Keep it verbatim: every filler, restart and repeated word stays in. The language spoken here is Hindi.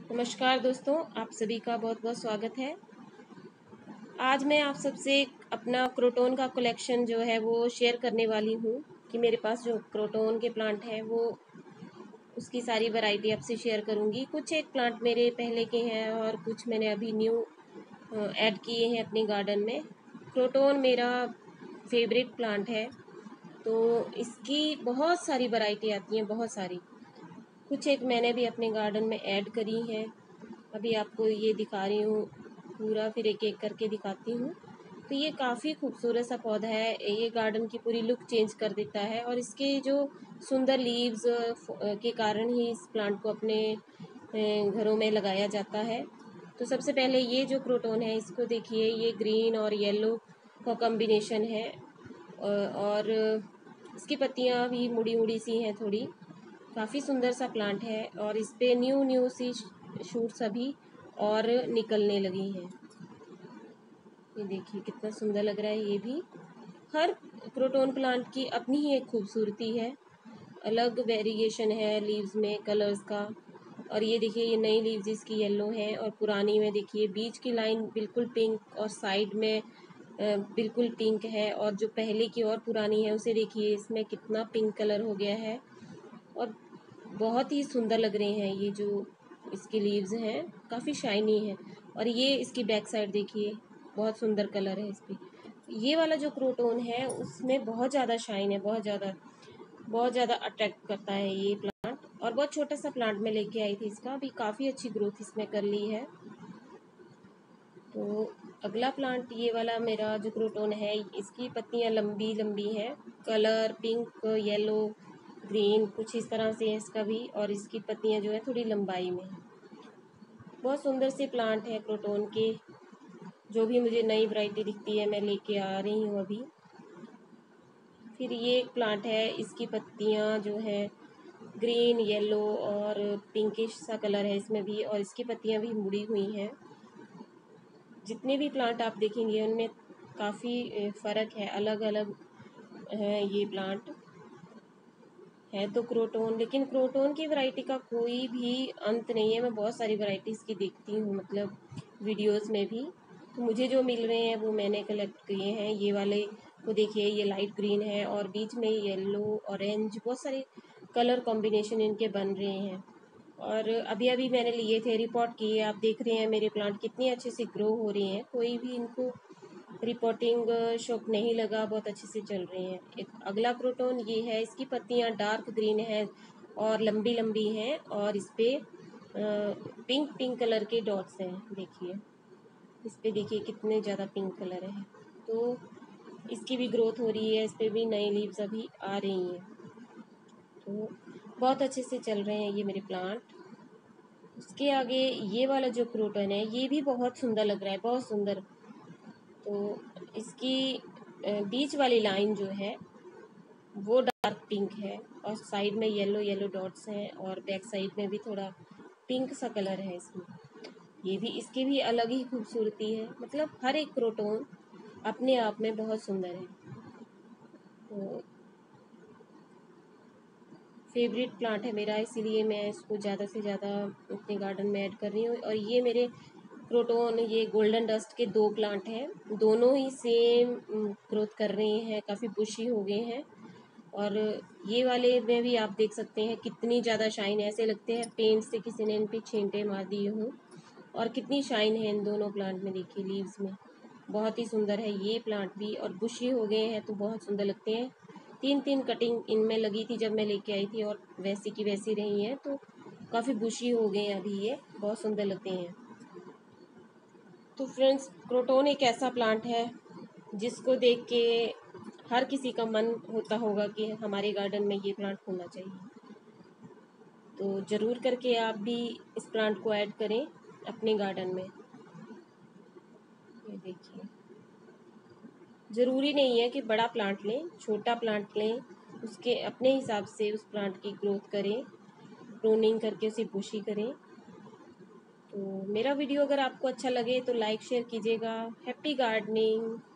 नमस्कार दोस्तों, आप सभी का बहुत बहुत स्वागत है। आज मैं आप सबसे अपना क्रोटोन का कलेक्शन जो है वो शेयर करने वाली हूँ कि मेरे पास जो क्रोटोन के प्लांट हैं वो उसकी सारी वैरायटी आपसे शेयर करूँगी। कुछ एक प्लांट मेरे पहले के हैं और कुछ मैंने अभी न्यू ऐड किए हैं अपने गार्डन में। क्रोटोन मेरा फेवरेट प्लांट है, तो इसकी बहुत सारी वैरायटी आती हैं, बहुत सारी। कुछ एक मैंने भी अपने गार्डन में ऐड करी हैं। अभी आपको ये दिखा रही हूँ पूरा, फिर एक एक करके दिखाती हूँ। तो ये काफ़ी खूबसूरत सा पौधा है, ये गार्डन की पूरी लुक चेंज कर देता है और इसके जो सुंदर लीव्स के कारण ही इस प्लांट को अपने घरों में लगाया जाता है। तो सबसे पहले ये जो क्रोटोन है इसको देखिए, ये ग्रीन और येलो का कॉम्बिनेशन है और इसकी पत्तियाँ भी मुड़ी मुड़ी सी हैं थोड़ी। काफ़ी सुंदर सा प्लांट है और इस पे न्यू न्यू सी शूट्स अभी और निकलने लगी हैं। ये देखिए कितना सुंदर लग रहा है। ये भी हर क्रोटोन प्लांट की अपनी ही एक खूबसूरती है, अलग वेरिएशन है लीव्स में, कलर्स का। और ये देखिए, ये नई लीव्स इसकी येलो है और पुरानी में देखिए बीच की लाइन बिल्कुल पिंक और साइड में बिल्कुल पिंक है, और जो पहले की और पुरानी है उसे देखिए इसमें कितना पिंक कलर हो गया है और बहुत ही सुंदर लग रहे हैं। ये जो इसकी लीव्स हैं काफ़ी शाइनी है। और ये इसकी बैक साइड देखिए, बहुत सुंदर कलर है इस पर। ये वाला जो क्रोटोन है उसमें बहुत ज़्यादा शाइन है, बहुत ज़्यादा बहुत ज़्यादा अट्रैक्ट करता है ये प्लांट। और बहुत छोटा सा प्लांट में लेके आई थी इसका, अभी काफ़ी अच्छी ग्रोथ इसमें कर ली है। तो अगला प्लांट ये वाला मेरा जो क्रोटोन है, इसकी पत्तियाँ लंबी लंबी हैं, कलर पिंक, येलो, ग्रीन कुछ इस तरह से है इसका भी, और इसकी पत्तियाँ जो है थोड़ी लंबाई में है। बहुत सुंदर से प्लांट है क्रोटोन के। जो भी मुझे नई वैरायटी दिखती है मैं लेके आ रही हूँ अभी। फिर ये एक प्लांट है, इसकी पत्तियाँ जो है ग्रीन, येलो और पिंकिश सा कलर है इसमें भी, और इसकी पत्तियाँ भी मुड़ी हुई हैं। जितने भी प्लांट आप देखेंगे उनमें काफ़ी फ़र्क है, अलग अलग है ये प्लांट है। तो क्रोटोन, लेकिन क्रोटोन की वैरायटी का कोई भी अंत नहीं है। मैं बहुत सारी वैरायटीज़ की देखती हूँ, मतलब वीडियोस में भी। तो मुझे जो मिल रहे हैं वो मैंने कलेक्ट किए हैं। ये वाले को देखिए, ये लाइट ग्रीन है और बीच में येलो, ऑरेंज, बहुत सारे कलर कॉम्बिनेशन इनके बन रहे हैं। और अभी अभी मैंने लिए थे, रिपोर्ट किए। आप देख रहे हैं मेरे प्लांट कितनी अच्छे से ग्रो हो रहे हैं, कोई भी इनको रिपोर्टिंग शॉक नहीं लगा, बहुत अच्छे से चल रहे हैं। एक अगला क्रोटोन ये है, इसकी पत्तियां डार्क ग्रीन है और लंबी लंबी हैं, और इस पे पिंक पिंक कलर के डॉट्स हैं। देखिए इस पे देखिए कितने ज़्यादा पिंक कलर है। तो इसकी भी ग्रोथ हो रही है, इस पे भी नई लीव्स अभी आ रही हैं। तो बहुत अच्छे से चल रहे हैं ये मेरे प्लांट। उसके आगे ये वाला जो क्रोटन है ये भी बहुत सुंदर लग रहा है, बहुत सुंदर। तो इसकी बीच वाली लाइन जो है वो डार्क पिंक है और साइड में येलो येलो डॉट्स हैं, और बैक साइड में भी थोड़ा पिंक सा कलर है इसमें। ये भी, इसकी भी अलग ही खूबसूरती है। मतलब हर एक क्रोटोन अपने आप में बहुत सुंदर है। तो फेवरेट प्लांट है मेरा, इसीलिए मैं इसको ज़्यादा से ज़्यादा अपने गार्डन में ऐड कर रही हूँ। और ये मेरे क्रोटोन, ये गोल्डन डस्ट के दो प्लांट हैं, दोनों ही सेम ग्रोथ कर रहे हैं, काफ़ी बुशी हो गए हैं। और ये वाले में भी आप देख सकते हैं कितनी ज़्यादा शाइन है, ऐसे लगते हैं पेंट से किसी ने इन पे छींटे मार दिए हों। और कितनी शाइन है इन दोनों प्लांट में, देखिए लीव्स में, बहुत ही सुंदर है ये प्लांट भी। और बुशी हो गए हैं तो बहुत सुंदर लगते हैं। तीन तीन कटिंग इनमें लगी थी जब मैं लेके आई थी, और वैसी की वैसी रही हैं, तो काफ़ी बुशी हो गए हैं अभी, ये बहुत सुंदर लगते हैं। तो फ्रेंड्स, क्रोटोन एक ऐसा प्लांट है जिसको देख के हर किसी का मन होता होगा कि हमारे गार्डन में ये प्लांट होना चाहिए। तो ज़रूर करके आप भी इस प्लांट को ऐड करें अपने गार्डन में। ये देखिए, ज़रूरी नहीं है कि बड़ा प्लांट लें, छोटा प्लांट लें, उसके अपने हिसाब से उस प्लांट की ग्रोथ करें, प्रूनिंग करके उसे बुशी करें। तो मेरा वीडियो अगर आपको अच्छा लगे तो लाइक शेयर कीजिएगा। Happy gardening.